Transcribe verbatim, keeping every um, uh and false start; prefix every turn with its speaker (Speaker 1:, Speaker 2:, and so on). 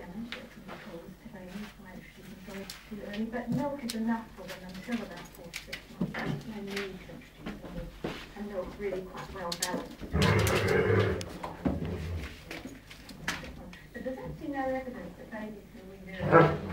Speaker 1: damage that can be caused to babies by introducing solids too early, but milk is enough for them until about four to six months. There's no need to introduce solids, and milk's really quite well balanced between. But there's actually no evidence that babies can wean early.